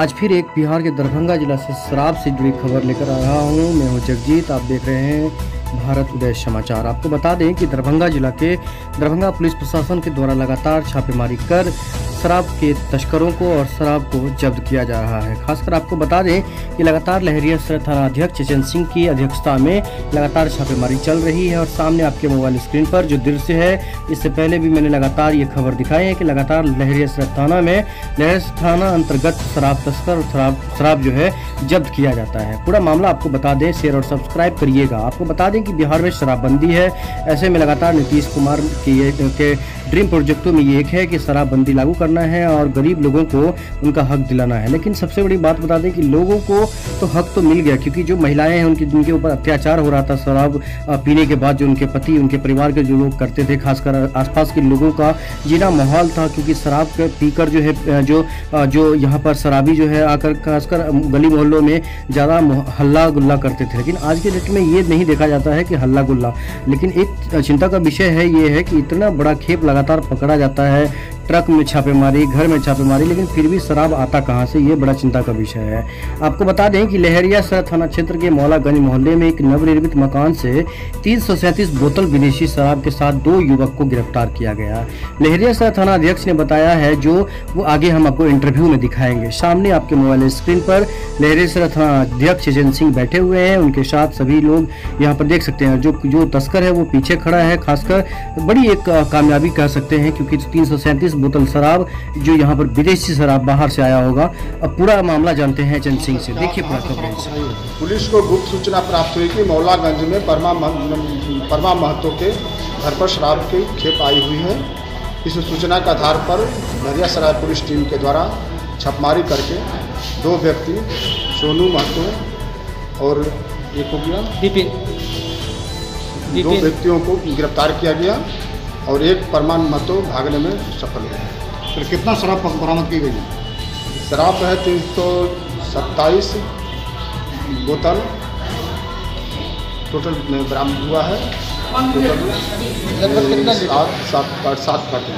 आज फिर एक बिहार के दरभंगा जिला से शराब से जुड़ी खबर लेकर आ रहा हूँ। मैं हूँ जगजीत, आप देख रहे हैं भारत उदय समाचार। आपको बता दें कि दरभंगा जिला के दरभंगा पुलिस प्रशासन के द्वारा लगातार छापेमारी कर शराब के तस्करों को और शराब को जब्त किया जा रहा है। खासकर आपको बता दें कि लगातार लहरियासराय थाना अध्यक्ष चेतन सिंह की अध्यक्षता में लगातार छापेमारी चल रही है और सामने आपके मोबाइल स्क्रीन पर जो दृश्य है, इससे पहले भी मैंने लगातार ये खबर दिखाई है कि लगातार लहरियासराय थाना में लहरियासराय थाना अंतर्गत शराब तस्कर और शराब जो है जब्त किया जाता है। पूरा मामला आपको बता दें, शेयर और सब्सक्राइब करिएगा। आपको बता दें कि बिहार में शराबबंदी है, ऐसे में लगातार नीतीश कुमार के ड्रीम प्रोजेक्टों में ये एक है कि शराबबंदी लागू करना है और गरीब लोगों को उनका हक दिलाना है। लेकिन सबसे बड़ी बात बता दें कि लोगों को तो हक तो मिल गया, क्योंकि जो महिलाएं हैं जिनके ऊपर अत्याचार हो रहा था शराब पीने के बाद, जो उनके पति उनके परिवार के जो लोग करते थे, खासकर आसपास के लोगों का जीना माहौल था, क्योंकि शराब पीकर जो है जो यहाँ पर शराबी जो है आकर खासकर गली मोहल्लों में ज़्यादा हल्ला गुल्ला करते थे। लेकिन आज के डेट में ये नहीं देखा जाता है कि हल्ला गुल्ला। लेकिन एक चिंता का विषय है ये है कि इतना बड़ा खेप लगातार पकड़ा जाता है, ट्रक में छापेमारी, घर में छापेमारी, लेकिन फिर भी शराब आता कहां से, ये बड़ा चिंता का विषय है। आपको बता दें कि लहरियासराय थाना क्षेत्र के मौलागंज मोहल्ले में एक नवनिर्मित मकान से 337 बोतल विदेशी शराब के साथ 2 युवक को गिरफ्तार किया गया। लहरियासराय थाना अध्यक्ष ने बताया है, जो वो आगे हम आपको इंटरव्यू में दिखाएंगे। सामने आपके मोबाइल स्क्रीन पर लहरियासराय थाना अध्यक्ष चेतन सिंह बैठे हुए हैं, उनके साथ सभी लोग यहाँ पर देख सकते हैं। जो तस्कर है वो पीछे खड़ा है। खासकर बड़ी एक कामयाबी कह सकते हैं, क्योंकि 337 बोतल शराब जो यहाँ पर विदेशी शराब बाहर से आया होगा। अब पूरा मामला जानते हैं चंद सिंह से, देखिए पूरा कवरेज। पुलिस को गुप्त सूचना प्राप्त हुई कि मौलागंज में परमा महतो के घर पर शराब की खेप आई हुई है। इस सूचना के आधार पर लहरियासराय पुलिस टीम के द्वारा छापेमारी करके 2 व्यक्ति सोनू महतो और एक हो गया 2 व्यक्तियों को गिरफ्तार किया गया और एक परमान महतो भागने में सफल हुआ। फिर कितना शराब बरामद की गई? शराब है 327 बोतल टोटल में बरामद हुआ है। Total 7 carton.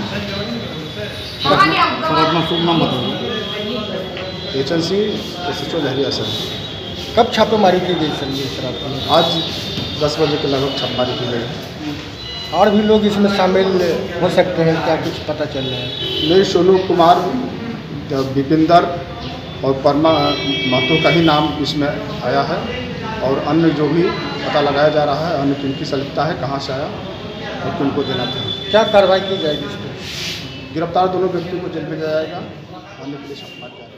Agency SHO Laheriasarai. कब छापेमारी की गई सर ये शराब? आज 10 बजे के लगभग छापेमारी की गई। और भी लोग इसमें शामिल हो सकते हैं, क्या कुछ पता चल रहा है? नहीं, सोनू कुमार, विपिंदर और परमा महतो का ही नाम इसमें आया है और अन्य जो भी पता लगाया जा रहा है, अन्य किनकी संलिप्तता है, कहाँ से आया और किनको देना था। क्या कार्रवाई की जाएगी इस पर? गिरफ्तार दोनों व्यक्तियों को जेल भेजा जाएगा, अन्य पुलिस जाएगा।